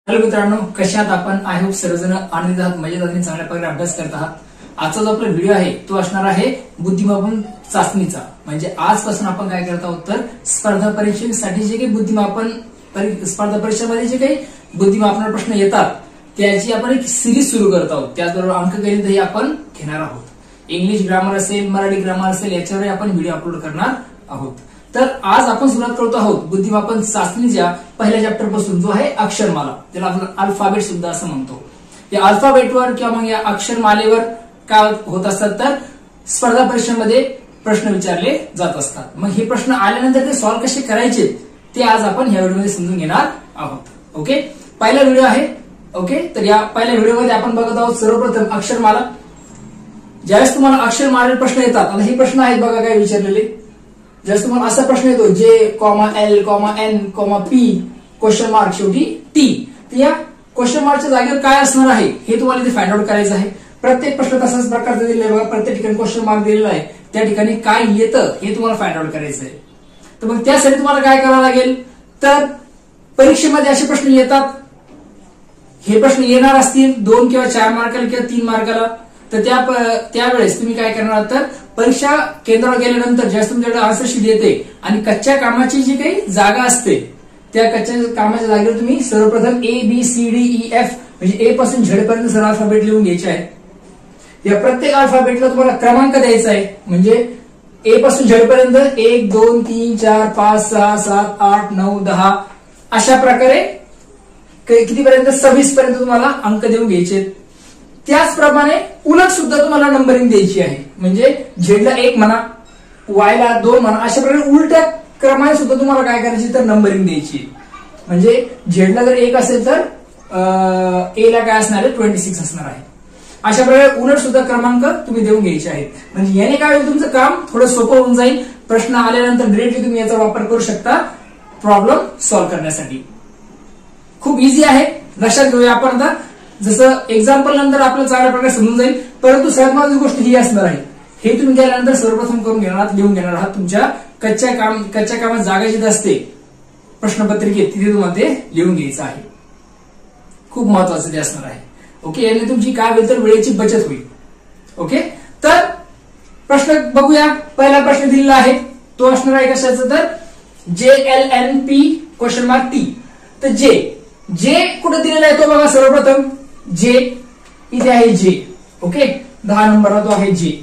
Hello मित्रांनो, कशात आपण? आय होप सर्वजण आनंदित आहात, मजेत आहात, चांगल्या प्रकारे अभ्यास करत आहात. आजचा जो आपला व्हिडिओ आहे तो असणार आहे बुद्धिमापन चाचणीचा. म्हणजे आजपासून आपण काय करत आहोत तर स्पर्धा परीक्षेसाठी जे काही स्पर्धा परीक्षेमध्ये जे काही बुद्धिमापन प्रश्न येतात त्याची आपण एक सिरीज सुरू करत आहोत. त्याचबरोबर अंकगणितही आपण घेणार आहोत. इंग्लिश ग्रामर असेल, मराठी ग्रामर असेल, याच्यावर आपण व्हिडिओ अपलोड करणार आहोत. तर आज आपण सुरुवात करतो आहोत बुद्धिमापन चाचणीच्या पहिल्या चॅप्टर पासून, जो आहे अक्षरमाला, ज्याला आपण अल्फाबेट सुद्धा असं म्हणतो. या अल्फाबेटवर किंवा मग या अक्षरमालेवर काय होत असतात तर स्पर्धा परीक्षेमध्ये प्रश्न विचारले जात असतात. मग हे प्रश्न आल्यानंतर ते सॉल्व्ह कसे करायचे ते आज आपण या व्हिडिओमध्ये समजून घेणार आहोत. ओके, पहिला व्हिडिओ आहे. ओके, तर या पहिल्या व्हिडिओमध्ये आपण बघत आहोत सर्वप्रथम अक्षरमाला. ज्यावेळेस तुम्हाला अक्षरमालेचे प्रश्न येतात, आता हे प्रश्न आहेत बघा काय विचारलेले. ज्यावेळेस तुम्हाला असा प्रश्न येतो जे L, N, P question mark शेवटी T, तर या क्वेश्चन मार्कच्या जागेवर काय असणार आहे हे तुम्हाला इथे फाइंड आउट करायचं आहे. प्रत्येक प्रश्न तसाच प्रकारचा दिलेला आहे बघा, प्रत्येक ठिकाणी क्वेश्चन मार्क दिलेला आहे, त्या ठिकाणी काय येतं हे तुम्हाला फाइंड आउट करायचं आहे. तर मग त्यासाठी तुम्हाला काय करावं लागेल तर परीक्षेमध्ये असे प्रश्न येतात. हे प्रश्न येणार असतील 2 किंवा 4 मार्काला किंवा 3 मार्काला. तर त्यावेळेस तुम्ही काय करणार तर परीक्षा केंद्रावर गेल्यानंतर ज्यावेळेस तुमच्याकडे आन्सर शीट येते आणि कच्च्या कामाची जी काही जागा असते त्या कच्च्या कामाच्या जागेवर तुम्ही सर्वप्रथम ABCDEF म्हणजे A पासून Z पर्यंत सर्व अल्फाबेट लिहून घ्यायचे आहे. या प्रत्येक अल्फाबेटला तुम्हाला क्रमांक द्यायचा आहे. म्हणजे A पासून Z पर्यंत 1 2 3 4 5 6 7 8 9 10 अशा प्रकारे कितीपर्यंत 26 पर्यंत तुम्हाला अंक देऊन घ्यायचे. त्याचप्रमाणे उलट सुद्धा तुम्हाला नंबरिंग द्यायची आहे. म्हणजे झेडला 1 म्हणा, वायला 2 म्हणा, अशा प्रकारे उलट्या क्रमाने सुद्धा तुम्हाला काय करायची तर नंबरिंग द्यायची. म्हणजे झेडला जर 1 असेल तर ए ला काय असणार आहे 26 असणार आहे. अशा प्रकारे उलट सुद्धा क्रमांक तुम्ही देऊन घ्यायचे आहेत. म्हणजे याने काय होईल तुमचं काम थोडं सोपं होऊन जाईल. प्रश्न आल्यानंतर डिरेक्टली तुम्ही याचा वापर करू शकता प्रॉब्लेम सॉल्व्ह करण्यासाठी. खूप इझी आहे, लक्षात घेऊया आपण. आता जसं एक्झाम्पल नंतर आपल्याला चांगल्या प्रकारे समजून जाईल, परंतु सर्वात महत्त्वाची गोष्ट ही असणार आहे. हे तुम्ही केल्यानंतर सर्वप्रथम करून घेणार आहात, लिहून घेणार आहात तुमच्या कच्च्या कामात जागा जिथे असते प्रश्नपत्रिकेत तिथे तुम्हाला ते लिहून घ्यायचं आहे. खूप महत्वाचं ते असणार आहे. ओके, याने तुमची काय होईल तर वेळेची बचत होईल. ओके, तर प्रश्न बघूया. पहिला प्रश्न दिलेला आहे तो असणार आहे कशाचा तर JLNP क्वेश्चन मार्क T. तर जे कुठे दिलेला आहे तो बघा. सर्वप्रथम जे इथे आहे जे. ओके, 10 नंबरला तो आहे जे.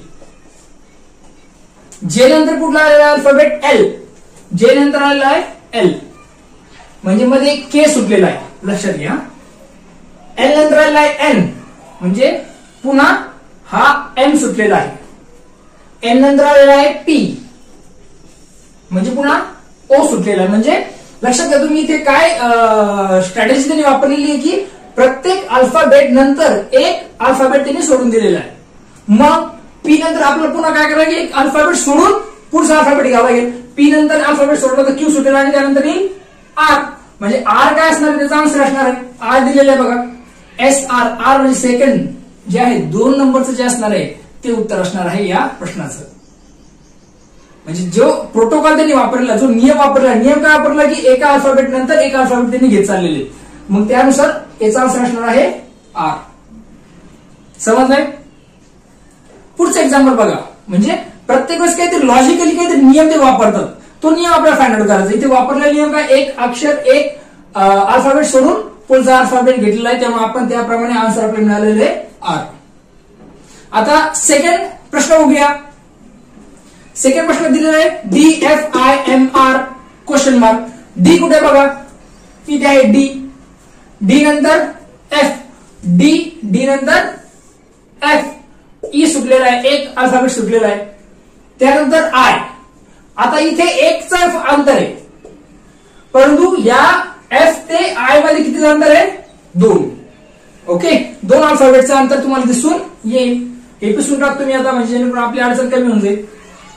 जे नंतर कुठला आलेला अल्फाबेट L. जे नंतर आलेला आहे L म्हणजे मध्ये K सुटलेला आहे, लक्षात घ्या. L नंतर आलेला आहे N म्हणजे पुन्हा हा M सुटलेला आहे. N नंतर आलेला आहे P म्हणजे पुन्हा O सुटलेला आहे. म्हणजे लक्षात घ्या तुम्ही इथे काय स्ट्रॅटेजी त्यांनी वापरलेली आहे की प्रत्येक अल्फाबेट नंतर एक अल्फाबेट त्यांनी सोडून दिलेला आहे. मग पी नंतर आपल्याला पुन्हा काय करायला की एक अल्फाबेट सोडून पुढचा अल्फाबेट घ्यावा लागेल. पी नंतर अल्फाबेट सोडला तर क्यू सुटेल आणि त्यानंतर येईल आर. म्हणजे आर काय असणार आहे त्याचा आन्सर असणार आहे आर दिलेला आहे बघा. SR, आर म्हणजे सेकंड जे आहे 2 नंबरचं जे असणार आहे ते उत्तर असणार आहे या प्रश्नाचं. म्हणजे जो प्रोटोकॉल त्यांनी वापरला, जो नियम वापरला, नियम काय वापरला की एका अल्फाबेट नंतर एक अल्फाबेट त्यांनी घेत चाललेले. मग त्यानुसार याचा आन्सर असणार आहे आर. समजलंय? पुढचं एक्झाम्पल बघा. म्हणजे प्रत्येक वेळेस काहीतरी लॉजिकली काहीतरी नियम ते वापरतात, तो नियम आपल्याला फाइंड आउट करायचा. इथे वापरलेला नियम काय, एक अक्षर एक अल्फाबेट सोडून पुढचा अल्फाबेट घेतलेला आहे, त्यामुळे आपण त्याप्रमाणे आन्सर आपल्याला मिळालेले आर. आता सेकंड प्रश्न बघूया. सेकंड प्रश्न दिलेला आहे DFIMR क्वेश्चन मार्क. डी कुठे बघा, इथे आहे डी. डी नंतर F, डी नंतर F, ई सुटलेला आहे, एक अल्फाबेट सुटलेला आहे. त्यानंतर आय. आता इथे एकचं अंतर आहे, परंतु या F ते आय मध्ये किती अंतर आहे 2. ओके, 2 अल्फाबेटचं अंतर तुम्हाला दिसून येईल. हे पिसून टाकतो मी आता म्हणजे जेणेकरून आपली अडचण कमी होऊन जाईल.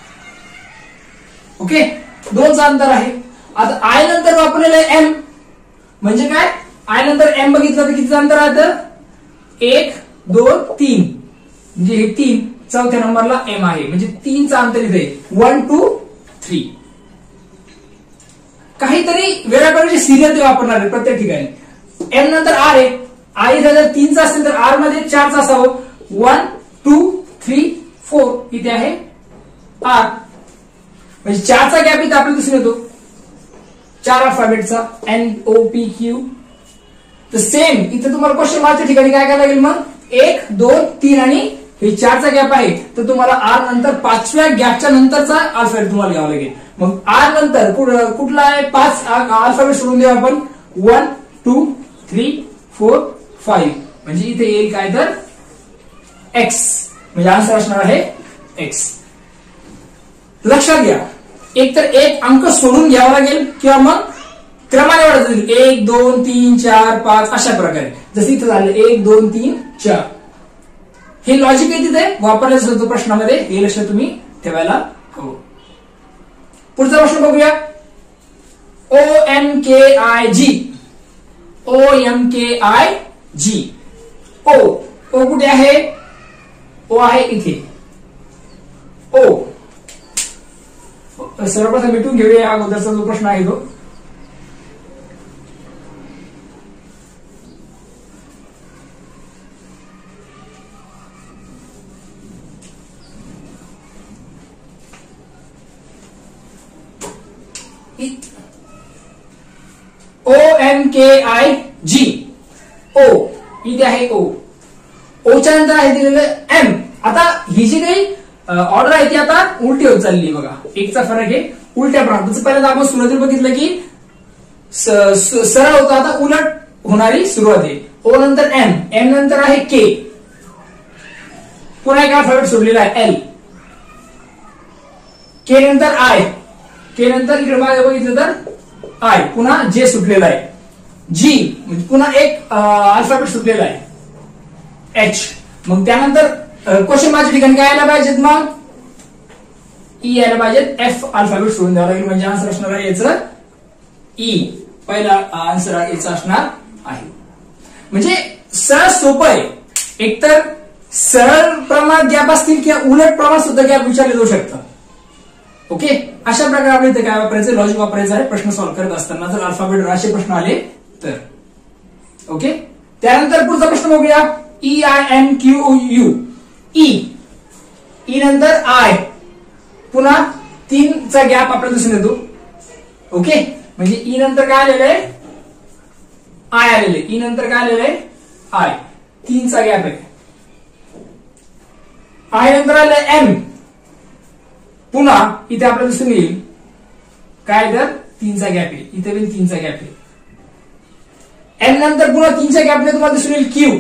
ओके, 2चं अंतर आहे. आता आय नंतर वापरलेलं आहे M म्हणजे काय, आय नंतर M बघितलं तर किती अंतर आहे 1 2 3 म्हणजे हे 3. चौथ्या नंबरला M आहे म्हणजे 3चं अंतर इथे 1 2 3. काहीतरी वेगळ्या प्रकारची सिरियल ते वापरणार आहे प्रत्येक ठिकाणी. एम नंतर आर आहे. आर जर 3चा असेल तर आर मध्ये 4चा असावं. 1 2 3 4 इथे आहे आर, म्हणजे 4चा गॅप इथे आपल्याला दिसून येतो. 4 अल्फाबेटचा एन ओ पी क्यू. तर सेम इथे तुम्हाला क्वेश्चन मार्कच्या ठिकाणी काय करायला लागेल मग 1 2 3 आणि हे 4चा गॅप आहे, तर तुम्हाला आर नंतर 5व्या गॅपच्या नंतरचा अल्फाबेट तुम्हाला घ्यावा लागेल. मग आर नंतर कुठला आहे 5 अल्फाबेट सोडून देऊ आपण. 1 2 3 4 5 म्हणजे इथे येईल काय तर एक्स, म्हणजे आन्सर असणार आहे एक्स. लक्षात घ्या एक तर एक अंक सोडून घ्यावा लागेल किंवा मग क्रमाने वाढत जाईल 1 2 3 4 5 अशा प्रकारे. जसं इथं झालं 1 2 3 4. हे लॉजिक आहे तिथे वापरल्याच होतं प्रश्नामध्ये, हे लक्षात तुम्ही ठेवायला हवं. पुढचा प्रश्न बघूया. OMKIG. OMKIG. ओ कुठे आहे. ओ आहे इथे. ओ सर्वप्रथम मिटून घेऊया अगोदरचा जो प्रश्न आहे तो. OMKIG. ओ इथे आहे ओ. ओच्या नंतर आहे दिलेलं एम. आता ही जी काही ऑर्डर आहे ती आता उलटी होत चालली बघा. एकचा फरक आहे उलट्या प्रमाणात. पहिल्यांदा आपण सुरुवातीला बघितलं की सरळ होता, आता उलट होणारी सुरुवात आहे. ओ नंतर एम, एम नंतर आहे के, पुन्हा एक अल्फाबेट सोडलेला आहे एल. के नंतर आय, के नंतर इकडे मागे बघितलं तर आय, पुन्हा जे सुटलेला आहे. जी म्हणजे पुन्हा एक अल्फाबेट सुटलेला आहे एच. मग त्यानंतर क्वेश्चन मार्कच्या ठिकाणी काय यायला पाहिजेत मग ई यायला पाहिजेत. एफ अल्फाबेट सोडून द्यावं लागेल, म्हणजे आन्सर असणार आहे याचं ई. पहिला आन्सर याचा असणार आहे. म्हणजे सरळ सोपं आहे. एकतर सरळ प्रमाणात गॅप असतील किंवा उलट प्रमाणात सुद्धा गॅप विचारले जाऊ शकतं. ओके, अशा प्रकारे आपल्या इथे काय वापरायचं, लॉजिक वापरायचं आहे प्रश्न सॉल्व्ह करत असताना जर अल्फाबेट असे प्रश्न आले तर. ओके, त्यानंतर पुढचा प्रश्न बघूया. EINQU. ई नंतर आय, पुन्हा 3चा गॅप आपल्याला दिसून येतो. ओके, म्हणजे ई नंतर काय आलेलं आहे आय आलेले. ई नंतर काय आलेलं आहे आय, 3चा गॅप आहे. आय नंतर आलं एम, पुन्हा इथे आपल्याला दिसून येईल काय तर 3चा गॅप आहे. इथे पण 3चा गॅप आहे. एन नंतर पुन्हा 3च्या गॅपने तुम्हाला दिसून येईल क्यू.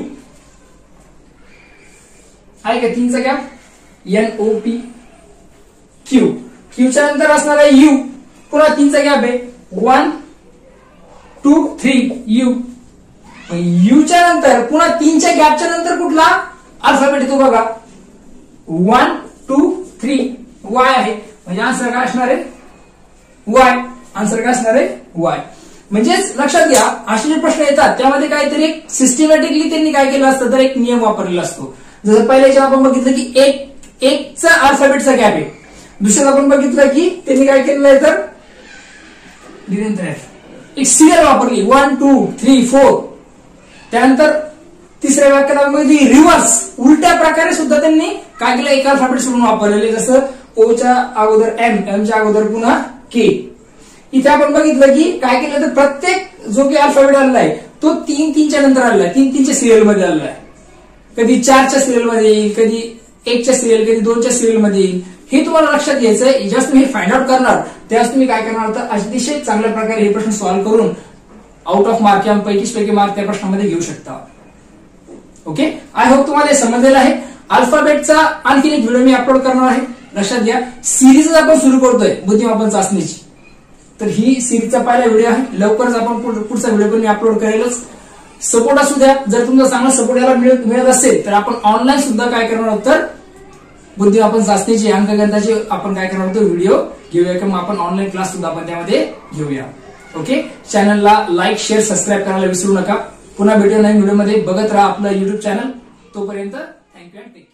आहे का 3चा गॅप. NOP Q. क्यूच्या नंतर असणार आहे यू, पुन्हा 3चा गॅप आहे. 1 2 3 यू. यूच्या नंतर पुन्हा 3च्या गॅपच्या नंतर कुठला अल्फाबेट येतो बघा. 1 2 3 वाय आहे, म्हणजे आन्सर काय असणार आहे वाय. आन्सर काय असणार आहे वाय. म्हणजेच लक्षात घ्या असे जे प्रश्न येतात त्यामध्ये काहीतरी एक सिस्टमॅटिकली त्यांनी काय केलं असतं तर एक नियम वापरलेला असतो. जसं पहिल्याच्या आपण बघितलं की एकचा अल्फाबेटचा गॅप आहे. दुसऱ्यात आपण बघितलं की त्यांनी काय केलेलं आहे तर एक सिरियल वापरली 1 2 3 4. त्यानंतर तिसऱ्या वाक्यामध्ये रिव्हर्स उलट्या प्रकारे सुद्धा त्यांनी काय केलं एक अल्फाबेट सोडून वापरलेले. जसं ओच्या अगोदर एम, एमच्या अगोदर पुन्हा के. इथे आपण बघितलं की काय केलं तर प्रत्येक जो काही अल्फाबेट आलेला आहे तो 3-3च्या नंतर आलेला आहे. 3-3च्या सिरियल मध्ये आलेला आहे. कधी 4च्या सिरियल मध्ये येईल, कधी 1च्या सिरियल, कधी 2च्या सिरियल मध्ये येईल. हे तुम्हाला लक्षात घ्यायचंय. जेव्हा तुम्ही हे फाइंड आउट करणार त्यावेळेस तुम्ही काय करणार तर अतिशय चांगल्या प्रकारे हे प्रश्न सॉल्व्ह करून आउट ऑफ मार्क किंवा 35 मार्क त्या प्रश्नामध्ये घेऊ शकता. ओके, आय होप तुम्हाला हे समजलेलं आहे. अल्फाबेटचा आणखी एक व्हिडिओ मी अपलोड करणार आहे. लक्षात घ्या सिरीज आपण सुरू करतोय बुद्धिमापन चाचणीची, तर ही सिरीजचा पहिला व्हिडिओ आहे. लवकरच आपण पुढचा व्हिडिओ पण मी अपलोड करेलच. सपोर्ट असू द्या. जर तुमचा चांगला सपोर्ट याला मिळत असेल तर आपण ऑनलाईन सुद्धा काय करणार आहोत तर बुद्धिमापन चाचणीची अंकगणिताची आपण काय करणार आहोत व्हिडिओ घेऊया किंवा आपण ऑनलाईन क्लास सुद्धा आपण त्यामध्ये घेऊया. ओके, चॅनलला लाईक शेअर सबस्क्राईब करायला विसरू नका. पुन्हा भेटूया नवीन व्हिडिओमध्ये. बघत राहा आपलं युट्यूब चॅनल. तोपर्यंत थँक्यू अँड टेक केअर.